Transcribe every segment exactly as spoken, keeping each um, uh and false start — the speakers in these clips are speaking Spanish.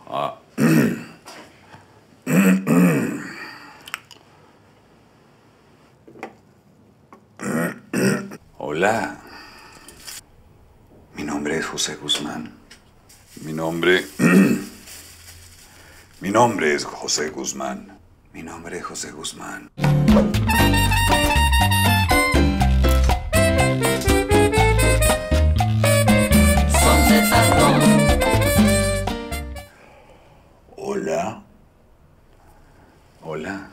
Ah. Hola. Mi nombre es José Guzmán. Mi nombre... Mi nombre es José Guzmán. Mi nombre es José Guzmán. Hola. Hola.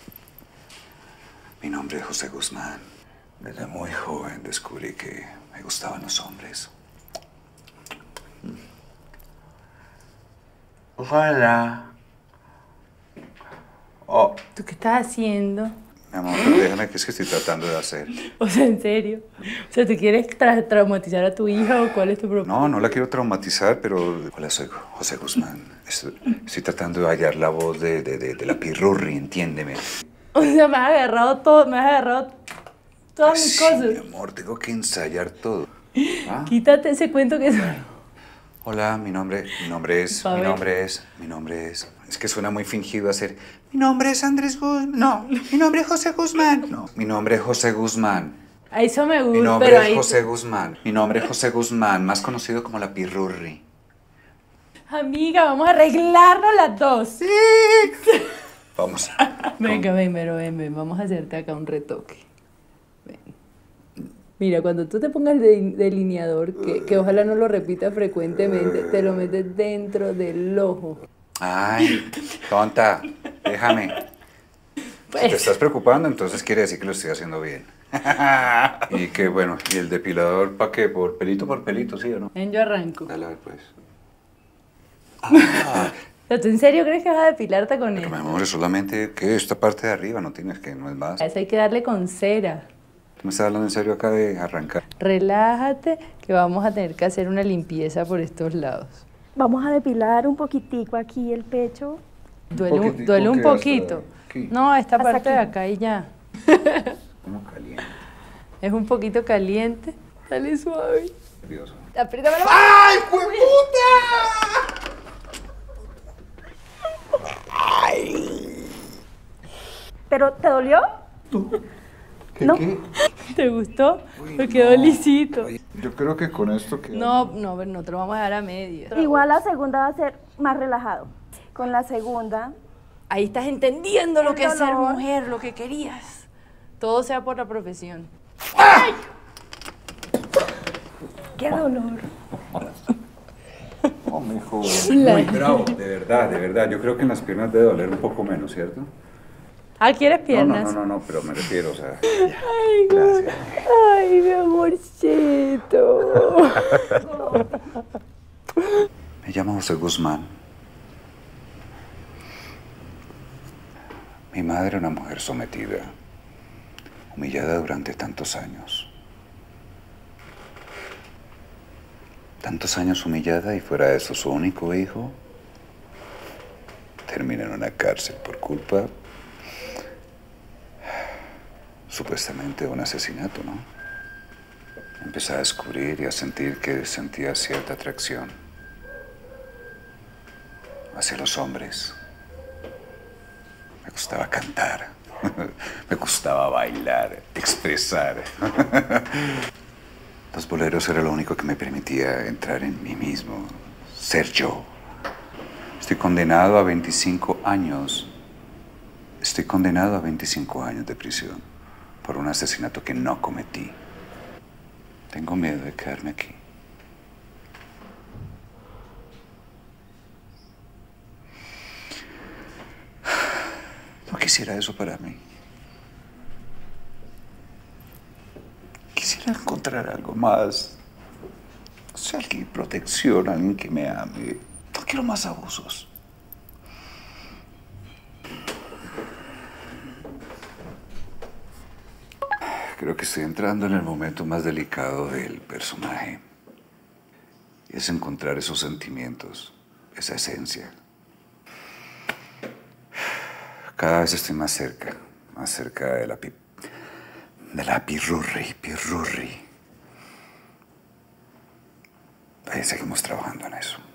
Mi nombre es José Guzmán. Desde muy joven descubrí que me gustaban los hombres. Hola. Oh, ¿Tú qué estás haciendo? mi amor, pero déjame que es que estoy tratando de hacer. O sea, ¿en serio? O sea, ¿te quieres tra traumatizar a tu hija o cuál es tu propósito? No, no la quiero traumatizar, pero... Hola, soy José Guzmán. Estoy, estoy tratando de hallar la voz de, de, de, de la Pirurri, entiéndeme. O sea, me has agarrado todo, me has agarrado todas mis Sí, cosas. mi amor, tengo que ensayar todo. ¿Ah? Quítate ese cuento que es... Hola, mi nombre, mi nombre es, Pa' mi ver. nombre es, mi nombre es... Es que suena muy fingido hacer... Mi nombre es Andrés Guzmán. No, mi nombre es José Guzmán. No, mi nombre es José Guzmán. A eso me Mi gusta, nombre pero es ahí... José Guzmán. Mi nombre es José Guzmán, más conocido como la Pirurri. Amiga, vamos a arreglarnos las dos. Sí. Vamos. Venga, ven, pero ven, ven, vamos a hacerte acá un retoque. Ven. Mira, cuando tú te pongas el de- delineador, que, que ojalá no lo repitas frecuentemente, te lo metes dentro del ojo. Ay, tonta, déjame. Pues, Si te estás preocupando, entonces quiere decir que lo estoy haciendo bien. Y que bueno, ¿y el depilador para qué? ¿Por pelito por pelito, sí o no? ven, yo arranco. Dale a ver, pues. Ah, O sea, ¿tú en serio crees que vas a depilarte con pero él? mi amor, es solamente que esta parte de arriba, no tienes que, no es más. A eso hay que darle con cera. ¿Tú me estás hablando en serio acá de arrancar? Relájate, que vamos a tener que hacer una limpieza por estos lados. Vamos a depilar un poquitico aquí el pecho. Duele, un- poquitico duele un que hasta poquito. aquí. No, esta Hasta parte de aquí. acá y ya. Como caliente, Es un poquito caliente. Dale suave. nervioso. Apriétame la mano. ¡Ay, jueputa! ¿Pero te dolió? ¿Qué, ¿No? qué? ¿Te gustó? Uy, Me quedó no. lisito. Oye, yo creo que con esto queda... No, no, no te lo vamos a dar a media. Igual la segunda va a ser más relajado. Con la segunda, Ahí estás entendiendo lo El que es ser dolor. mujer, lo que querías. Todo sea por la profesión. qué dolor. Oh, mijo. Muy bravo, de verdad, de verdad. Yo creo que en las piernas debe doler un poco menos, ¿cierto? Ah, ¿quieres No, no, piernas? no, no, no, pero me refiero, o sea... Ay, Gracias. Ay, mi amorcito. Me llamo José Guzmán. Mi madre era una mujer sometida, humillada durante tantos años. Tantos años humillada y fuera de eso su único hijo termina en una cárcel por culpa, supuestamente, de un asesinato, ¿no? Empecé a descubrir y a sentir que sentía cierta atracción hacia los hombres. Me gustaba cantar, me gustaba bailar, expresar. Los boleros era lo único que me permitía entrar en mí mismo, ser yo. Estoy condenado a veinticinco años. Estoy condenado a veinticinco años de prisión por un asesinato que no cometí. Tengo miedo de quedarme aquí. No quisiera eso para mí. Quisiera encontrar algo más. O sea, alguien, protección, alguien que me ame. No quiero más abusos. Creo que estoy entrando en el momento más delicado del personaje. Y es encontrar esos sentimientos, esa esencia. Cada vez estoy más cerca, más cerca de la pi... de la pirurri, pirurri. Ahí seguimos trabajando en eso.